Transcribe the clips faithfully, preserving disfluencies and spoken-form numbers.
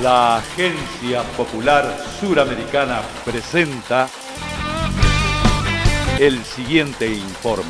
La Agencia Popular Suramericana presenta el siguiente informe.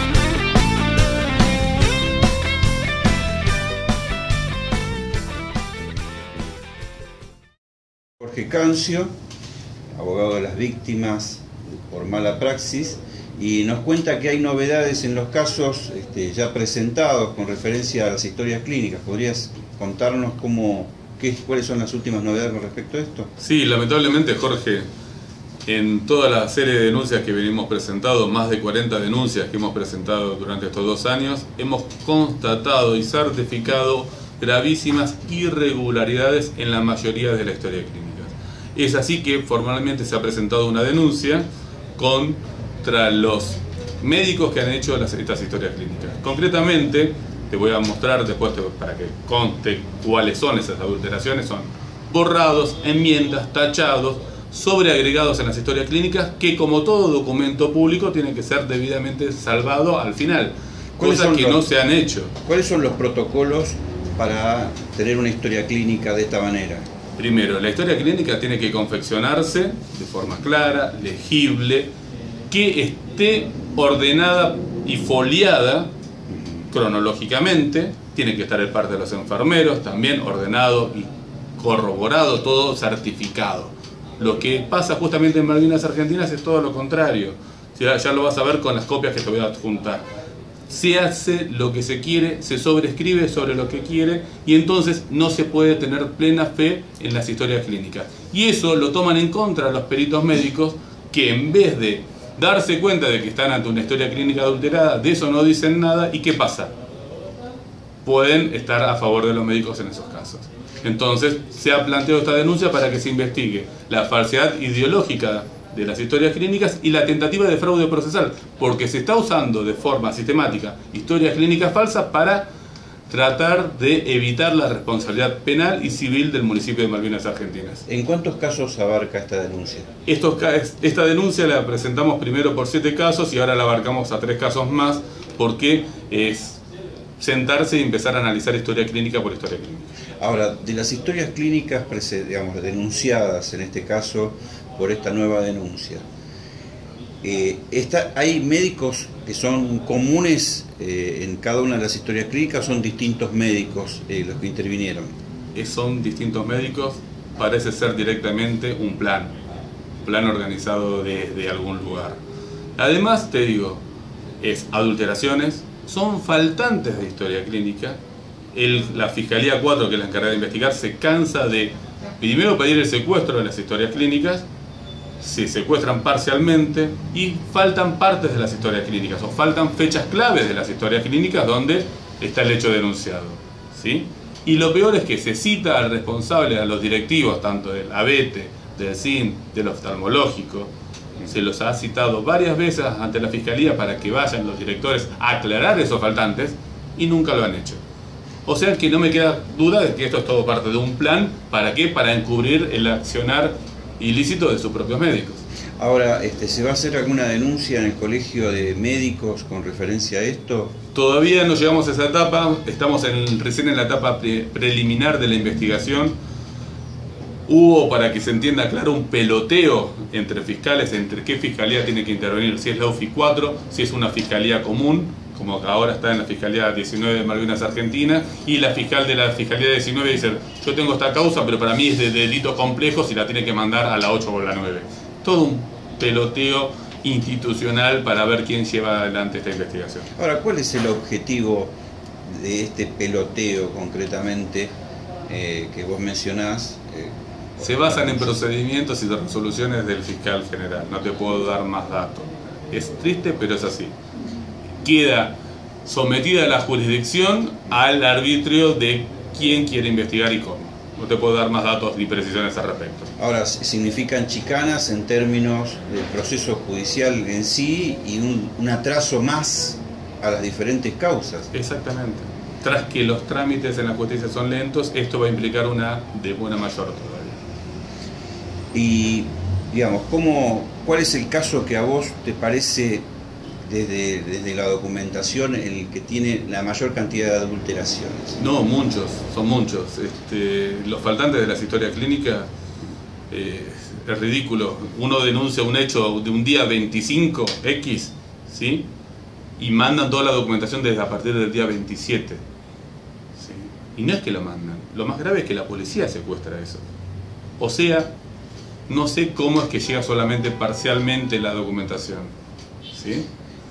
Jorge Cancio, abogado de las víctimas por mala praxis, y nos cuenta que hay novedades en los casos este, ya presentados con referencia a las historias clínicas. ¿Podrías contarnos cómo, qué, cuáles son las últimas novedades con respecto a esto? Sí, lamentablemente, Jorge, en toda la serie de denuncias que venimos presentando, más de cuarenta denuncias que hemos presentado durante estos dos años, hemos constatado y certificado gravísimas irregularidades en la mayoría de las historias clínicas. Es así que formalmente se ha presentado una denuncia contra los médicos que han hecho las, estas historias clínicas. Concretamente, te voy a mostrar después para que conste cuáles son esas adulteraciones. Son borrados, enmiendas, tachados, sobreagregados en las historias clínicas, que como todo documento público tiene que ser debidamente salvado al final, cosas que los, no se han hecho. ¿Cuáles son los protocolos para tener una historia clínica de esta manera? Primero, la historia clínica tiene que confeccionarse de forma clara, legible, que esté ordenada y foliada cronológicamente. Tiene que estar el parte de los enfermeros también ordenado y corroborado, todo certificado. Lo que pasa justamente en Malvinas Argentinas es todo lo contrario. Ya, ya lo vas a ver con las copias que te voy a adjuntar. Se hace lo que se quiere, se sobrescribe sobre lo que quiere, y entonces no se puede tener plena fe en las historias clínicas. Y eso lo toman en contra los peritos médicos, que en vez de darse cuenta de que están ante una historia clínica adulterada, de eso no dicen nada. ¿Y qué pasa? Pueden estar a favor de los médicos en esos casos. Entonces se ha planteado esta denuncia para que se investigue la falsedad ideológica de las historias clínicas y la tentativa de fraude procesal, porque se está usando de forma sistemática historias clínicas falsas para tratar de evitar la responsabilidad penal y civil del municipio de Malvinas Argentinas. ¿En cuántos casos abarca esta denuncia? Estos, esta denuncia la presentamos primero por siete casos y ahora la abarcamos a tres casos más, porque es sentarse y empezar a analizar historia clínica por historia clínica. Ahora, de las historias clínicas, digamos, denunciadas en este caso por esta nueva denuncia, eh, está, ¿hay médicos que son comunes eh, en cada una de las historias clínicas, o son distintos médicos eh, los que intervinieron? Eh, son distintos médicos, parece ser directamente un plan, plan organizado desde algún lugar. Además, te digo, es adulteraciones, son faltantes de historia clínica. El, la Fiscalía cuatro, que es la encargada de investigar, se cansa de primero pedir el secuestro de las historias clínicas, se secuestran parcialmente y faltan partes de las historias clínicas, o faltan fechas claves de las historias clínicas donde está el hecho denunciado, ¿sí? Y lo peor es que se cita al responsable, a los directivos, tanto del ABETE, del S I N, del oftalmológico. Se los ha citado varias veces ante la Fiscalía para que vayan los directores a aclarar esos faltantes, y nunca lo han hecho. O sea que no me queda duda de que esto es todo parte de un plan. ¿Para qué? Para encubrir el accionar ilícito de sus propios médicos. Ahora, este, ¿se va a hacer alguna denuncia en el colegio de médicos con referencia a esto? Todavía no llegamos a esa etapa, estamos en, recién en la etapa pre preliminar de la investigación. Hubo, para que se entienda claro, un peloteo entre fiscales, entre qué fiscalía tiene que intervenir, si es la U F I cuatro, si es una fiscalía común, como que ahora está en la Fiscalía diecinueve de Malvinas Argentina, y la fiscal de la Fiscalía diecinueve dice: yo tengo esta causa, pero para mí es de delitos complejos y la tiene que mandar a la ocho o la nueve. Todo un peloteo institucional para ver quién lleva adelante esta investigación. Ahora, ¿cuál es el objetivo de este peloteo concretamente eh, que vos mencionás? Eh, Se basan en procedimientos y resoluciones del fiscal general. No te puedo dar más datos. Es triste, pero es así. Queda sometida la jurisdicción al arbitrio de quién quiere investigar y cómo. No te puedo dar más datos ni precisiones al respecto. Ahora, significan chicanas en términos del proceso judicial en sí y un, un atraso más a las diferentes causas. Exactamente. Tras que los trámites en la justicia son lentos, esto va a implicar una demora mayor todavía. Y, digamos, ¿cómo, ¿cuál es el caso que a vos te parece desde, desde la documentación el que tiene la mayor cantidad de adulteraciones? No, muchos, son muchos. Este, los faltantes de las historias clínicas eh, es ridículo. Uno denuncia un hecho de un día veinticinco X, ¿sí? Y mandan toda la documentación desde a partir del día veintisiete. ¿Sí? Y no es que lo mandan. Lo más grave es que la policía secuestra eso. O sea, no sé cómo es que llega solamente parcialmente la documentación. ¿Sí?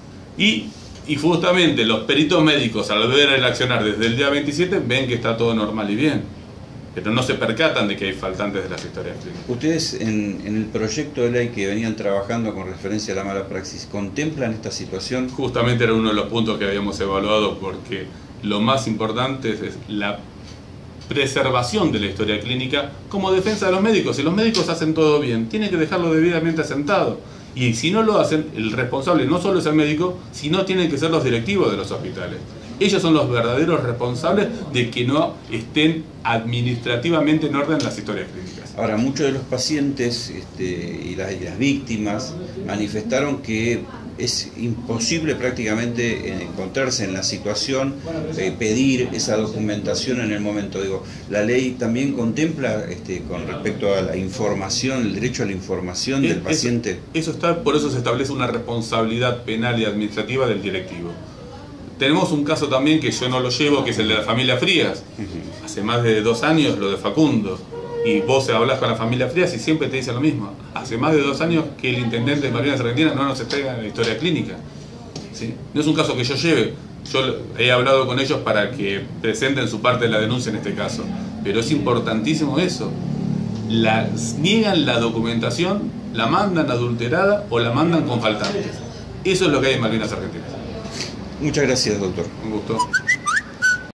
Y, y justamente los peritos médicos, al ver el accionar desde el día veintisiete, ven que está todo normal y bien. Pero no se percatan de que hay faltantes de las historias clínicas. ¿Ustedes en, en el proyecto de ley que venían trabajando con referencia a la mala praxis, contemplan esta situación? Justamente era uno de los puntos que habíamos evaluado, porque lo más importante es la preservación de la historia clínica como defensa de los médicos. Si los médicos hacen todo bien, tienen que dejarlo debidamente asentado. Y si no lo hacen, el responsable no solo es el médico, sino tienen que ser los directivos de los hospitales. Ellos son los verdaderos responsables de que no estén administrativamente en orden las historias clínicas. Ahora, muchos de los pacientes este, y, las, y las víctimas manifestaron que es imposible prácticamente encontrarse en la situación, eh, pedir esa documentación en el momento. Digo, la ley también contempla este, con respecto a la información, el derecho a la información del paciente. Eso, eso está, por eso se establece una responsabilidad penal y administrativa del directivo. Tenemos un caso también que yo no lo llevo, que es el de la familia Frías. Uh-huh. Hace más de dos años lo de Facundo. Y vos hablas con la familia Frías y siempre te dicen lo mismo. Hace más de dos años que el intendente de Malvinas Argentinas no nos entrega la historia clínica. ¿Sí? No es un caso que yo lleve. Yo he hablado con ellos para que presenten su parte de la denuncia en este caso. Pero es importantísimo eso. La, niegan la documentación, la mandan adulterada o la mandan con faltantes. Eso es lo que hay en Malvinas Argentinas. Muchas gracias, doctor. Un gusto.